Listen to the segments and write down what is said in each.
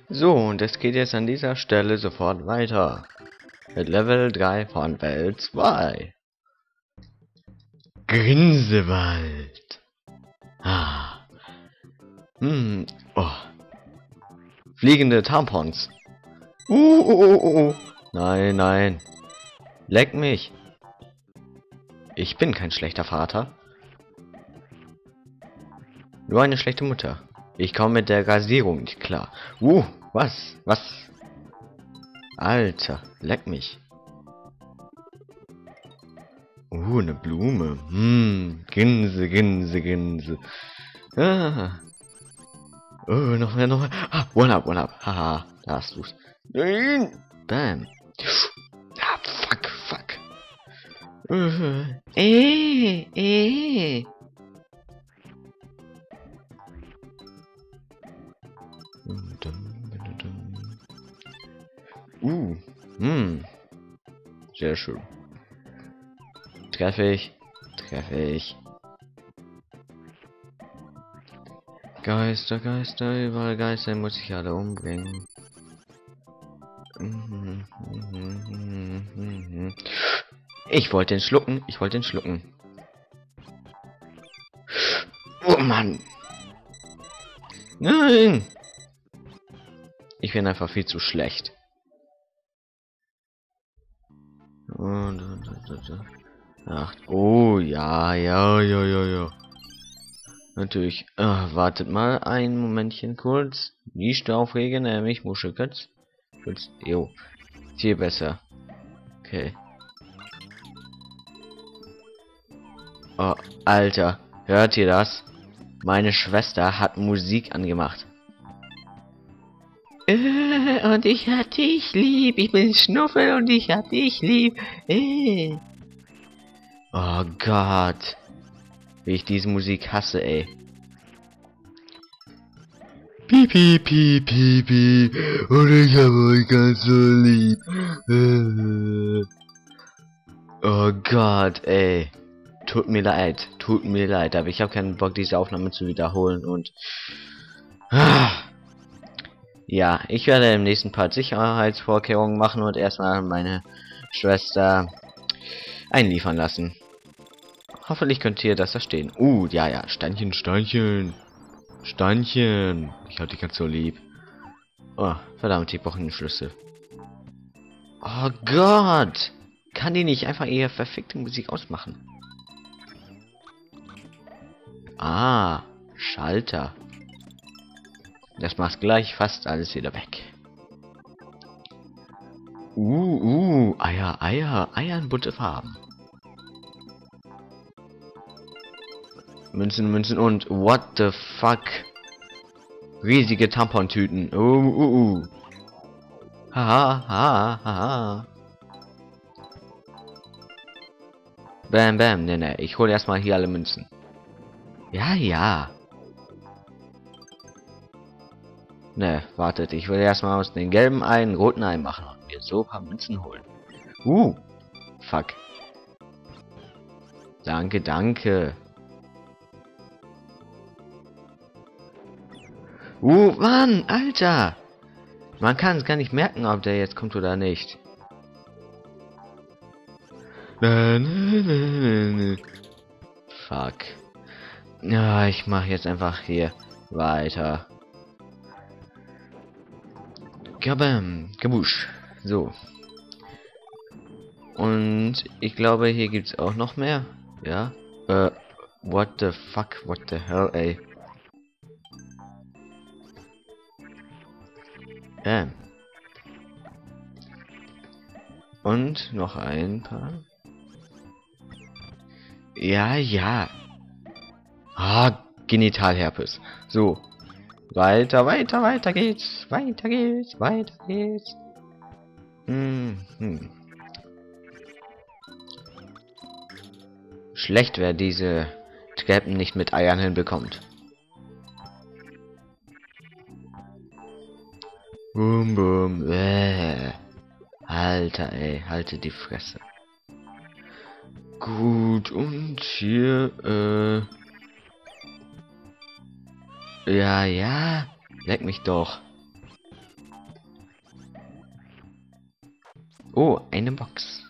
So, und es geht jetzt an dieser Stelle sofort weiter. Mit Level 3 von Welt 2. Grinsewald. Ah. Oh. Fliegende Tampons. Nein, nein. Leck mich. Ich bin kein schlechter Vater. Nur eine schlechte Mutter. Ich komme mit der Rasierung nicht klar. Was? Was? Alter, leck mich. Eine Blume. Grinse, Grinse, Grinse. Ah. Oh, noch mehr, noch mehr. Ah, One-Up, One-Up. Haha, da hast du's. Nein! Bam. Ah, fuck, fuck. Sehr schön. Treffe ich. Treffe ich. Geister, Geister, überall Geister, muss ich alle umbringen. Ich wollte ihn schlucken, ich wollte ihn schlucken. Oh Mann. Nein. Ich bin einfach viel zu schlecht. Ach, oh ja, ja. Natürlich. Wartet mal ein Momentchen kurz. Nicht aufregen, nämlich Muschelkatz. Jo. Viel besser. Okay. Oh, Alter. Hört ihr das? Meine Schwester hat Musik angemacht. Und ich hatte dich lieb. Ich bin Schnuffel und ich hatte dich lieb. Oh Gott. Wie ich diese Musik hasse, ey. Pipi, pipi, pipi. Und ich habe euch ganz so lieb. Oh Gott, ey. Tut mir leid, aber ich habe keinen Bock, diese Aufnahme zu wiederholen und... Ja, ich werde im nächsten Part Sicherheitsvorkehrungen machen und erstmal meine Schwester einliefern lassen. Hoffentlich könnt ihr das verstehen. Ja, Steinchen, Steinchen. Steinchen. Ich hab dich ganz so lieb. Oh, verdammt, ich brauche einen Schlüssel. Oh Gott. Kann die nicht einfach ihre verfickte Musik ausmachen? Ah, Schalter. Das macht gleich fast alles wieder weg. Eier in bunte Farben. Münzen und what the fuck? Riesige Tampontüten. Haha. Bam, bam. Ne, ich hole erstmal hier alle Münzen. Ja. Ne, wartet. Ich will erstmal aus den gelben Ei einen roten Ei machen und mir so ein paar Münzen holen. Fuck. Danke. Mann, Alter! Man kann es gar nicht merken, ob der jetzt kommt oder nicht. Fuck. Ja, ich mache jetzt einfach hier weiter. Kabusch. So. Und ich glaube, hier gibt's auch noch mehr. Ja. What the fuck? What the hell, ey? Und noch ein paar. Ja. Genitalherpes. So. Weiter geht's. Schlecht, wer diese Treppen nicht mit Eiern hinbekommt. Boom. Alter, ey, halte die Fresse. Gut, und hier, ja, leck mich doch. Oh, eine Box.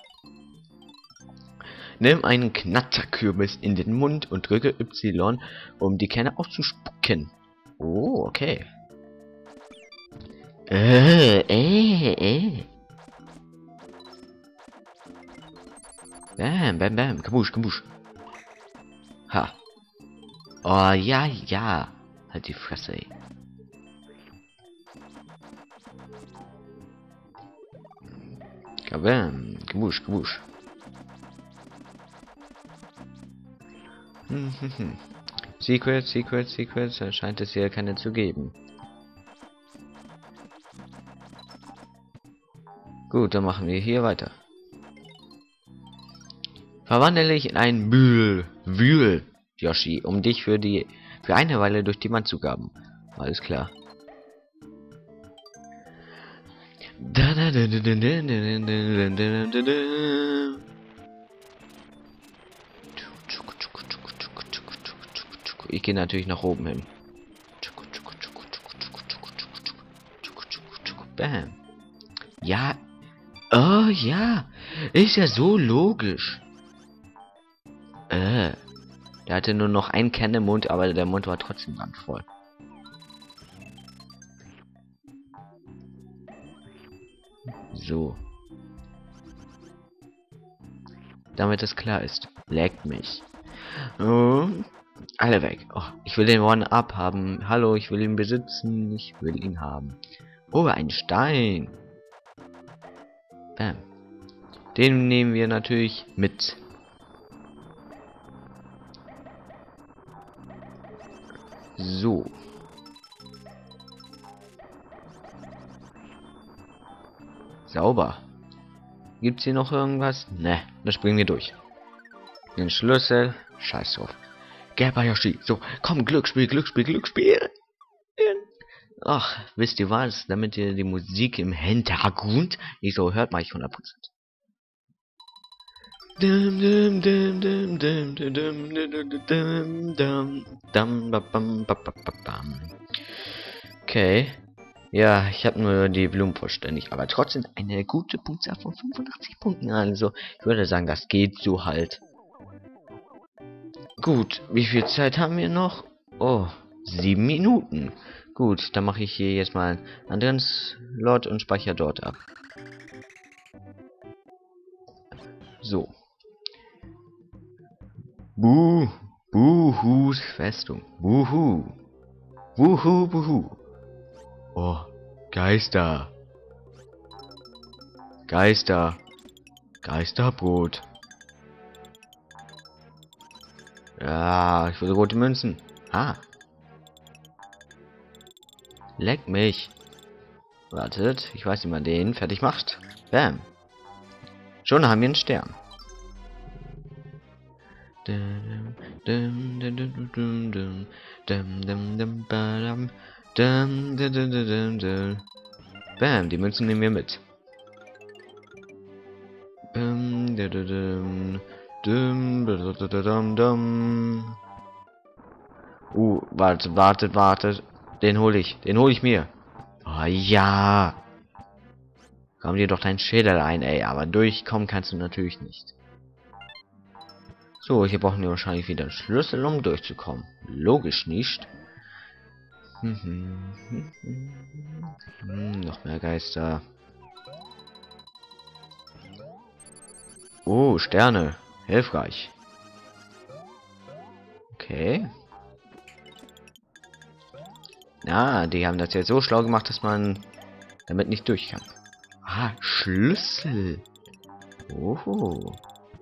Nimm einen Knatterkürbis in den Mund und drücke Y, um die Kerne auszuspucken. Oh, okay. Bam, bam, bam. Kabusch, kabusch. Ha. Oh, ja, ja. Halt die Fresse, ey. Kabam. Kabusch, kabusch. Secret, Secret, Secret. Da scheint es hier keine zu geben. Gut, dann machen wir hier weiter. Verwandle dich in einen Wühl, Yoshi, um dich für eine Weile durch die Wand zu gaben. Alles klar. Ich gehe natürlich nach oben hin. Bam. Ja. Oh ja. Ist ja so logisch. Der hatte nur noch einen Kern im Mund, aber der Mund war trotzdem randvoll. So. Damit es klar ist. Leckt mich. Oh, alle weg. Oh, ich will den One-Up haben. Hallo, ich will ihn besitzen. Ich will ihn haben. Oh, ein Stein. Bam. Den nehmen wir natürlich mit. So. Sauber. Gibt's hier noch irgendwas? Ne, das springen wir durch. Den Schlüssel. Scheiß drauf. Gelber Yoshi. So, komm, Glücksspiel, Glücksspiel, Glücksspiel. Ach, wisst ihr was? Damit ihr die Musik im Hintergrund nicht so hört, mache ich 100%. Okay. Ja, ich habe nur die Blumen vollständig, aber trotzdem eine gute Punktzahl von 85 Punkten. Also, ich würde sagen, das geht so halt. Gut, wie viel Zeit haben wir noch? Oh, 7 Minuten. Gut, dann mache ich hier jetzt mal einen anderen Slot und speichere dort ab. So. Buhus Festung. Buhu. Buhu, buhu. Oh, Geister. Geister. Geisterbrot. Ja, ich will rote Münzen. Ah. Leck mich. Wartet, ich weiß, wie man den fertig macht. Bam. Schon haben wir einen Stern. Bam, die Münzen nehmen wir mit. Wartet. Den hole ich mir. Oh ja. Komm dir doch dein Schädel ein, ey. Aber durchkommen kannst du natürlich nicht. So, hier brauchen wir wahrscheinlich wieder einen Schlüssel, um durchzukommen. Logisch nicht. Noch mehr Geister. Oh, Sterne. Hilfreich. Okay. Ah, die haben das jetzt so schlau gemacht, dass man damit nicht durch kann. Ah, Schlüssel. Oh.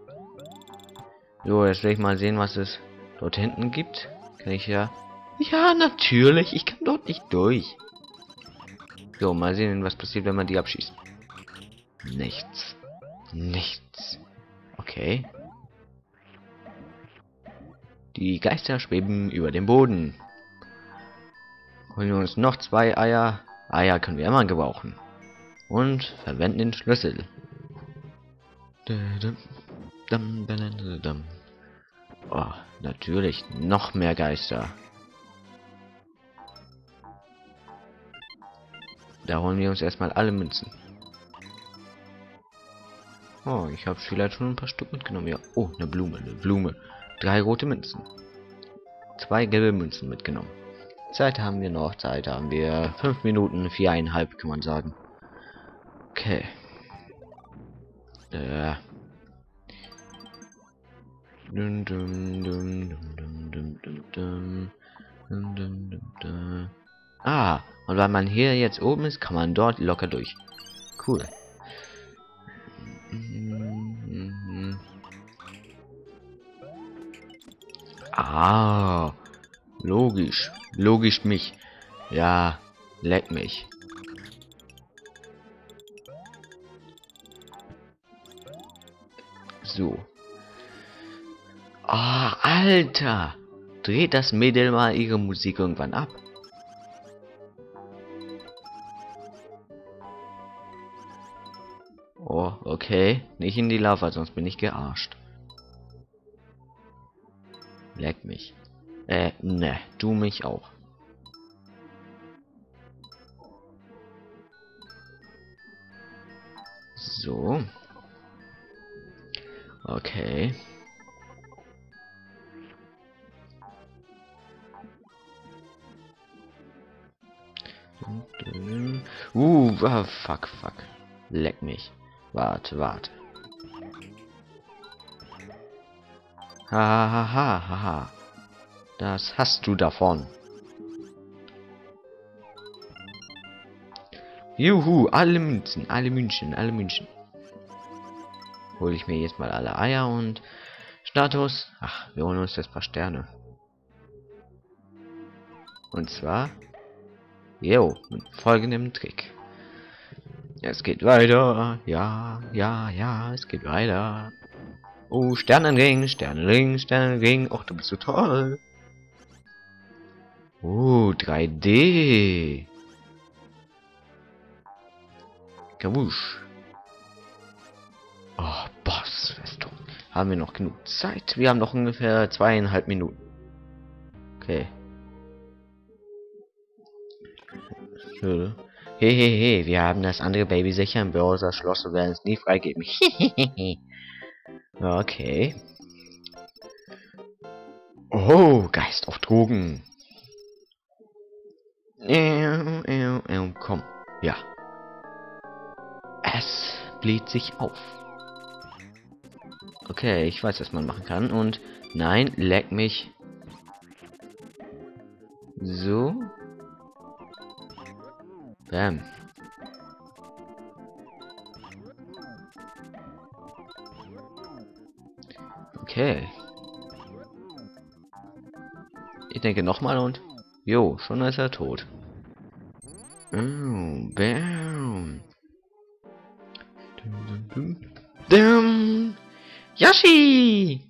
So, jetzt will ich mal sehen, was es dort hinten gibt. Kann ich ja... Ja, natürlich. Ich kann dort nicht durch. So, mal sehen, was passiert, wenn man die abschießt. Nichts. Nichts. Okay. Die Geister schweben über dem Boden. Holen wir uns noch 2 Eier. Eier können wir immer gebrauchen. Und verwenden den Schlüssel. Oh, natürlich noch mehr Geister. Da holen wir uns erstmal alle Münzen. Oh, ich habe vielleicht schon ein paar Stück mitgenommen. Ja. Oh, eine Blume, eine Blume. 3 rote Münzen. 2 gelbe Münzen mitgenommen. Zeit haben wir noch. Zeit haben wir 5 Minuten, 4,5 kann man sagen. Okay. Dum, dum, dum, dum, dum, dum, dum, dum. Dum, dum, dum, dum. Ah, und weil man hier jetzt oben ist, kann man dort locker durch. Cool. Ah, logisch. Logisch mich. Ja, leck mich. So. Ah, Alter. Dreht das Mädel mal ihre Musik irgendwann ab. Oh, okay. Nicht in die Lava, sonst bin ich gearscht. Leck mich. Ne, du mich auch. So. Okay. Fuck, fuck. Leck mich. Warte, warte. Ha, ha, ha, ha, ha. Das hast du davon. Juhu, alle Münzen, alle München, alle München. Hole ich mir jetzt mal alle Eier und Status. Ach, wir holen uns jetzt ein paar Sterne. Und zwar, mit folgendem Trick. Es geht weiter. Ja, ja, ja, es geht weiter. Oh, Sternenring, Sternenring, Sternenring. Och, du bist so toll. Oh, 3D. Kabusch. Oh, Bossfestung. Haben wir noch genug Zeit? Wir haben noch ungefähr 2,5 Minuten. Okay. Hehehe, wir haben das andere Baby sicher im Bowser Schloss und werden es nie freigeben. Okay. Oh, Geist auf Drogen. Komm. Ja. Es bläht sich auf. Okay, ich weiß, was man machen kann. Und nein, leck mich. So. Bam. Okay. Ich denke nochmal und... Jo, schon ist er tot. Oh, bam. Dum. Yoshi!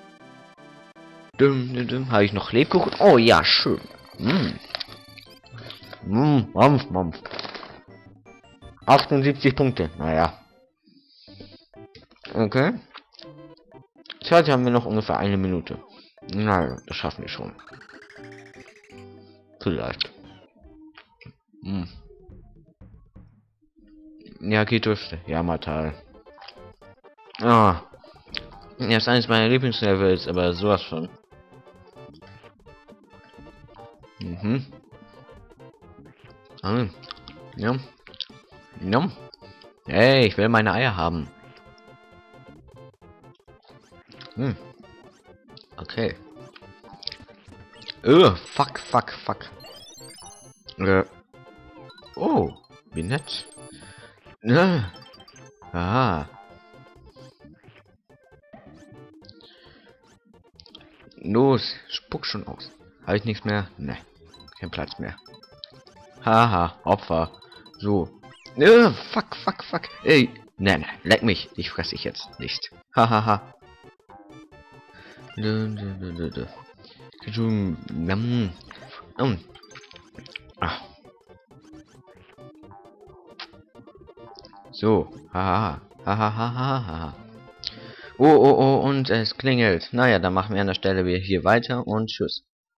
Habe ich noch Lebkuchen? Oh ja, schön. Mampf, Mampf. 78 Punkte. Naja. Okay. Zeit haben wir noch ungefähr 1 Minute. Naja, das schaffen wir schon. Vielleicht. Ja, geht dürfte. Ja, Matal. Ah. Er ist eines meiner Lieblingslevels, aber sowas von. Ja. Ja. Hey, ich will meine Eier haben. Okay. Fuck, fuck, fuck. Oh, wie nett. Ah. Los, spuck schon aus. Habe ich nichts mehr? Ne, kein Platz mehr. Haha, Opfer. So. Fuck, fuck, fuck. Ey, ne, leck mich. Ich fresse ich jetzt nicht. Hahaha. So. Haha. Hahaha. Oh, und es klingelt. Naja, dann machen wir an der Stelle wieder hier weiter und tschüss.